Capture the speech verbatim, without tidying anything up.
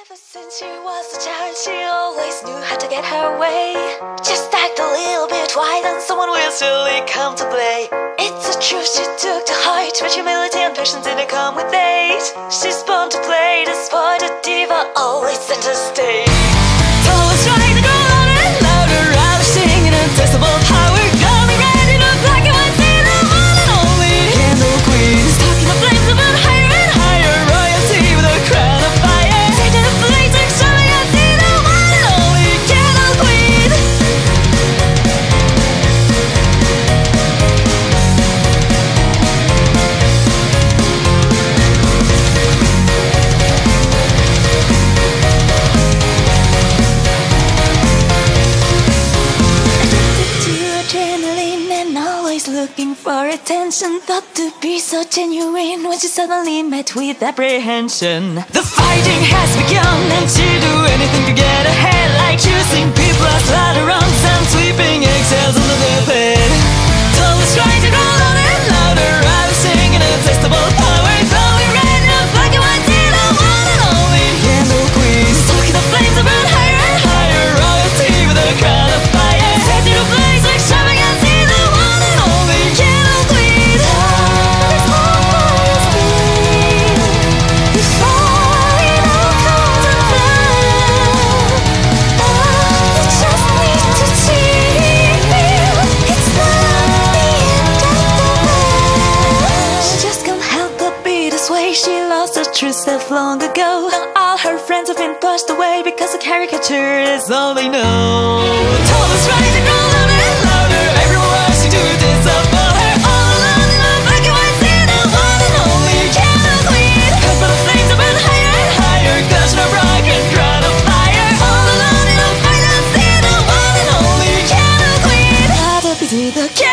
Ever since she was a child, she always knew how to get her way. Just act a little bit wild and someone will surely come to play. It's a truth she took to heart, but humility and passion didn't come with age. She's born to play the sport, a diva, always center stage. Told us right to go louder and louder, I'll sing in untestable power. Coming right in a black and white, see the one and only candle queen. Talking the flames of it higher and higher, royalty with a crown of fire. Taking the flames like shining, I see the one and only candle queen. Looking for attention, thought to be so genuine when she suddenly met with apprehension. The fighting has begun and she'll do anything to get ahead, like choosing people as louder rungs and sweeping eggshells under their bed. Told us trying to grow louder and louder, I was singing a testable power. Glowing red in a black and white, see the one and only candle queen. Talking the flames about higher and higher, royalty with a crown of fire. Setting the flames like shining, I see the one and only candle queen. There's always been before it all comes undone. Oh, you just need to feel it's not the end of the world. She just can't help but be this way. She lost her true self long ago. Now all her friends have been pushed away because a caricature is all they know. Told us right to grow louder and louder, everyone wants to do this up for her. All alone in a black and white, see the one and only candle queen. Heard by the flames that burn higher and higher, clashing a broken crown of fire. All alone in a fight, I see the one and only candle queen. Gotta be the